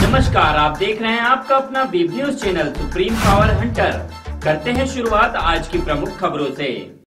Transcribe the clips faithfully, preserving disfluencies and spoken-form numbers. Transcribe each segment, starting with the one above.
नमस्कार, आप देख रहे हैं आपका अपना web news channel supreme power hunter. करते हैं शुरुआत आज की प्रमुख खबरों से।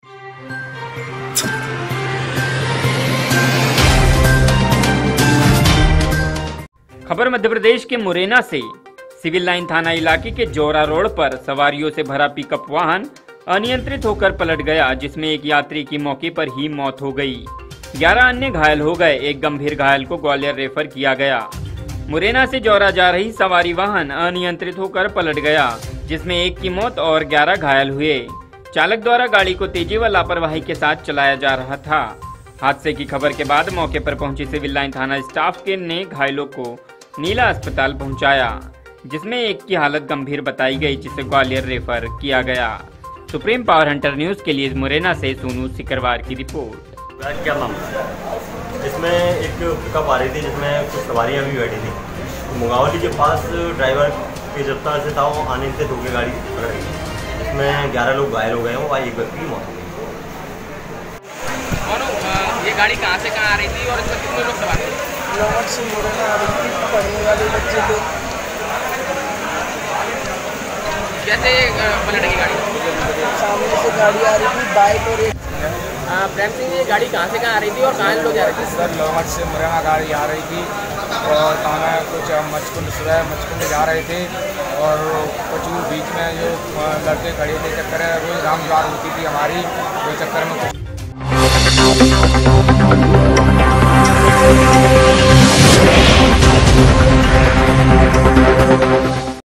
खबर मध्य प्रदेश के मुरैना से। सिविल लाइन थाना इलाके के जोरा रोड पर सवारियों से भरा पिकअप वाहन अनियंत्रित होकर पलट गया, जिसमें एक यात्री की मौके पर ही मौत हो गई। ग्यारह अन्य घायल हो गए। एक गंभीर घायल को ग्वालियर रेफर किया गया। मुरैना से जौरा जा रही सवारी वाहन अनियंत्रित होकर पलट गया, जिसमें एक की मौत और ग्यारह घायल हुए। चालक द्वारा गाड़ी को तेजी व लापरवाही के साथ चलाया जा रहा था। हादसे की खबर के बाद मौके पर पहुंची सिविल लाइन थाना स्टाफ के ने घायलों को नीला अस्पताल पहुंचाया, जिसमें एक की हालत गंभीर बताई गई, जिसे ग्वालियर रेफर किया गया। सुप्रीम पावर हंटर न्यूज के लिए मुरैना से सोनू सिकरवार की रिपोर्ट। क्या मामला है? जिसमें एक पिकअप आ रही थी, जिसमें कुछ सवारियाँ भी बैठी थी। मुगावली के पास ड्राइवर की रफ्तार से था, वो आने से धोखे गाड़ी पकड़ गई, जिसमें ग्यारह लोग घायल हो गए हैं और एक व्यक्ति की मौत हो गई। और ये गाड़ी कहाँ से कहाँ आ रही थी और इसमें कितने लोग सवार थे? लोवर से मुरैना आ रही थी, पढ़ने वाले बच्चे थे। कैसे पलट गई गाड़ी? सामने से गाड़ी आ रही थी, बाइक और एक प्रेम सिंह, ये गाड़ी कहाँ से कहाँ आ रही थी और कहाँ लोग जा रहे थे? सर लोवर से मुरैना गाड़ी आ रही थी और थाना कुछ मचकुंड सुबह मचकुंड जा रहे थे और कुछ बीच में जो लड़के खड़े थे, चक्कर रोज राम द्वार होती थी हमारी, तो चक्कर में